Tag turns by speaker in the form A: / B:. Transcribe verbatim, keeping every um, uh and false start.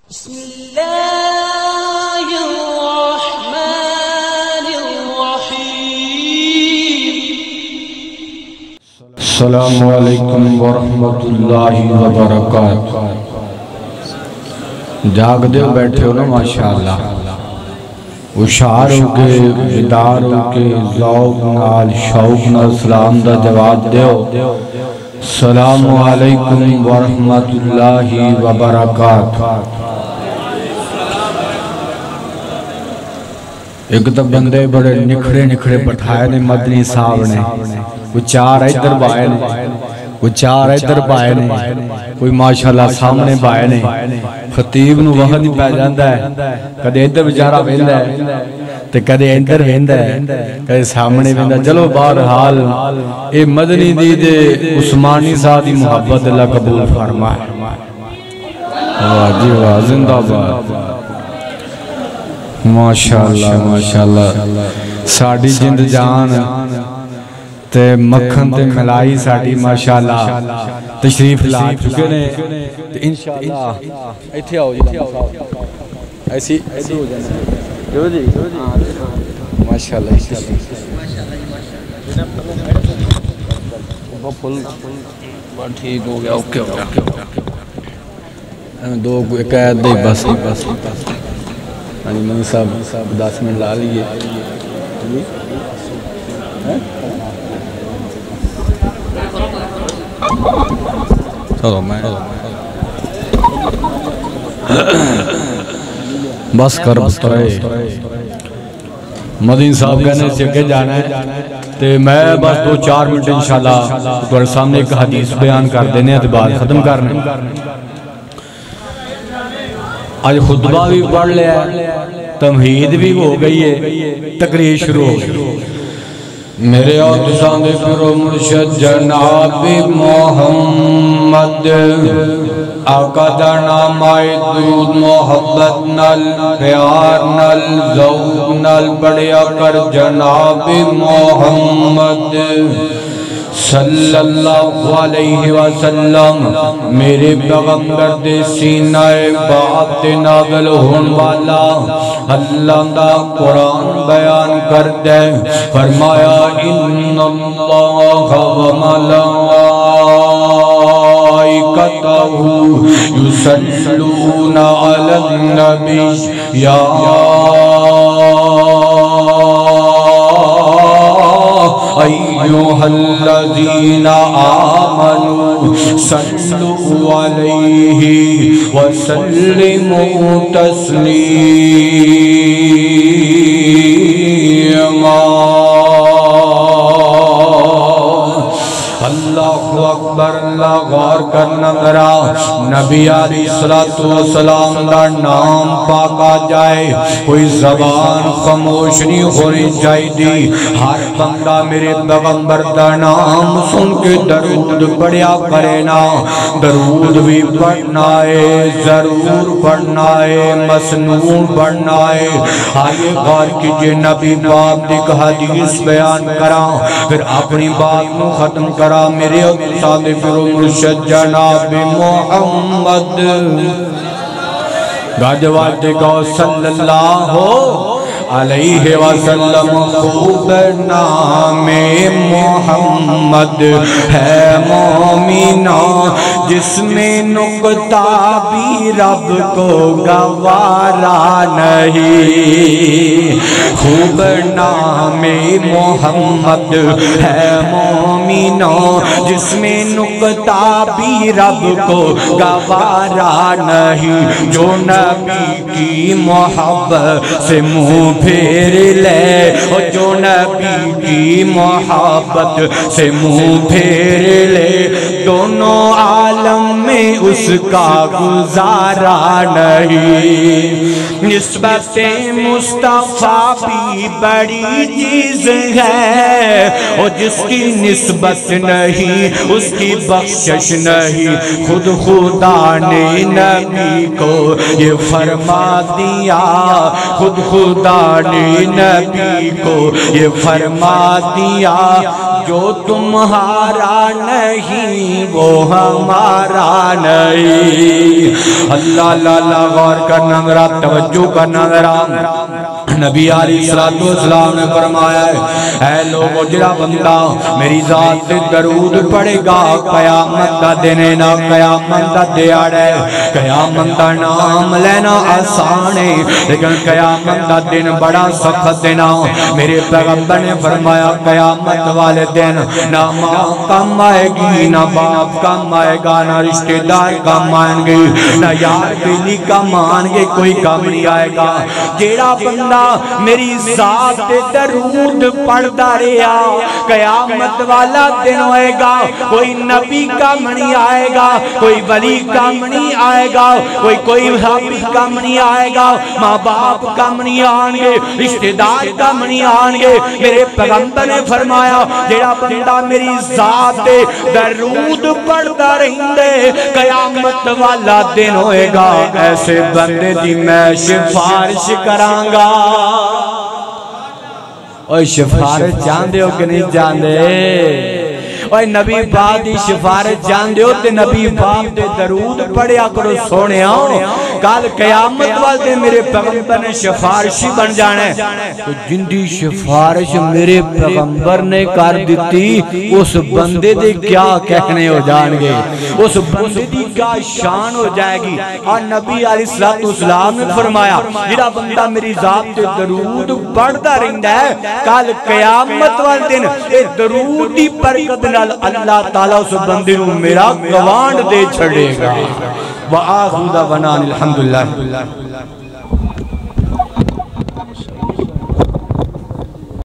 A: अस्सलामु अलैकुम वरहमतुल्लाहि वबरकातुहू। जागदे बैठे हो ना माशाअल्लाह, हुशार हो के बेदार हो के ज़ौक़ नाल शौक़ नाल सलाम दा जवाब दो। अस्सलामु अलैकुम वरहमतुल्लाहि वबरकातुहू। एक तो बंदे बड़े निखड़े निखड़े बैठाए ने मदनी साहब ने, कोई चार इधर बाए ने, कोई चार इधर बाए ने, कोई माशाअल्लाह सामने बाए ने। खतीब नूं वहद ही पै जांदा है, कदे इधर बेचारा वेंदा है ते कदे इधर वेंदा है, कदे सामने वेंदा। चलो बहरहाल ए मदनी दी ते उस्मानी साहब दी मुहब्बत अल्लाह कबूल फरमाए। वाह जी वाह, जिंदाबाद। माशाअल्लाह माशाअल्लाह, साडी जिंद जान ते मक्खन ते मलाई साडी माशाअल्लाह तशरीफ ला चुके ने ते इंशाअल्लाह इत्थे आओ जी ऐसी ऐसे हो जाना जो जी माशाअल्लाह माशाअल्लाह फुल ठीक हो गया। ओके ओके दो एक दे बस बस बस मनी साहब दस मिनट ला लिए। चलो मैं बस कर मदीन साहब कहने से अगे जाना है ते मैं बस दो चार मिनट इंशाल्लाह तुम्हारे सामने एक हदीस बयान कर देने ते बाद खत्म करने। आज खुतबा भी पढ़ लिया, तमहीद भी हो गई है, तकरीर शुरू हो गई। मेरे और तुसांदे फिरो मुर्शद जनाब मोहम्मद आका दा नाम आए दूध मोहब्बत नल प्यार नल ज़ौक़ नल पढ़िया कर जनाब मोहम्मद सल्लल्लाहु अलैहि वसल्लम। मेरे पैगंबर दे सीनाए बात ते नाज़िल होने वाला अल्लाह दा कुरान बयान कर दे, फरमाया इन्नल्लाहा व मलाइकतहू युसल्लूना अलन नबी या अय्युहल्लज़ीना आमनू सल्लु अलैहि व सल्लिमू तस्लीमा। अल्लाहु अकबर। अल्लाह गौर करना मेरा नबी अलैहिस्सलातु वस्सलाम दा नाम पाक आ जाए, कोई जबान खामोश नहीं होनी चाहिए। हर बंदा मेरे पैगंबर दा नाम सुन के दरूद पढ़िया करे ना। दरूद भी पढ़ना है, जरूर पढ़ना है, मसनून पढ़ना है। आइए गौर कीजिए, नबी बाप की हदीस बयान करा फिर अपनी बात को खत्म करा। मेरे सादे फिरो मुर्शद जनाब मोहम्मद गाजवाते को सल्लल्लाहु अलैहि वसल्लम। खूब नामे मोहम्मद है मोमिना, जिसमें नुक्ता भी रब को गवारा नहीं। खूब नामे मोहम्मद है मोमिना, जिसमें नुक्ता भी रब को गवारा नहीं। जो नबी की मोहब्बत से मुँह फेर ले, और जो नबी की मोहब्बत से मुँह फेर ले, दोनों आलम में उसका गुजारा नहीं। निस्बते मुस्तफा भी बड़ी चीज है, और जिसकी निस्बत नहीं उसकी बख्शिश नहीं। खुद खुदा ने नबी को ये फरमा दिया, खुद खुदा ने नबी को ये फरमा दिया, जो तुम्हारा नहीं वो हमारा नहीं। अल्लाह अल्लाह गौर करना जरा, तवज्जो करना जरा। नबी अलैहिस्सलाम ने फरमाया है लोगों, जिहड़ा बंदा मेरी जात ते दरूद पढ़ेगा कयामत दा दिन ना कयामत दा दिहाड़ा, कयामत दा नाम लेना आसान है लेकिन कयामत दा दिन बड़ा सख्त दिन। मेरे पैगंबर ने फरमाया कयामत वाले दिन ना माँ कम आएगी, ना बाप कम आएगा, ना रिश्तेदार कम आएंगे, ना यार बेली कम आएंगे, कोई कम नहीं आएगा। जेड़ा बंदा मेरी जात ते दरूद पढ़दा रहा कयामत वाला दिन होएगा, कोई नबी कम नहीं आएगा, कोई वली कम नहीं आएगा, कोई कोई हाबी कम नहीं आएगा, माँ बाप कम नहीं आएंगे, रिश्तेदार कम नहीं आएंगे। मेरे पैगंबर ने फरमाया जेड़ा बंदा मेरी जात ते दरूद पढ़दा रहिंदे कयामत वाला दिन होएगा, ऐसे बंदे दी मैं सिफारिश करांगा। और सिफारिश जानते हो कि नहीं जानते? और नबी पाक दी सिफारिश जानते हो ते नबी पाक दे दरूद पढ़िया करो सोने। कल कयामत वाले दिन मेरे पैगंबर ने सिफारिशी बन जाना है, तो जिंदी सिफारिश मेरे पैगंबर ने कर दी उस बंदे दे क्या कहने हो जाएंगे, उस बंदे दी क्या शान हो जाएगी। और नबी अलैहिस्सलाम ने फरमाया जिहड़ा बंदा मेरी जात ते दरूद पढ़दा रहिंदा है कल कयामत वाले दिन ए दरूद दी बरकत नाल अल्लाह ताला उस बंदे नूं मेरा गवांड दे छड़ेगा। व आखिर दअवाना अल्हम्दुलिल्लाह।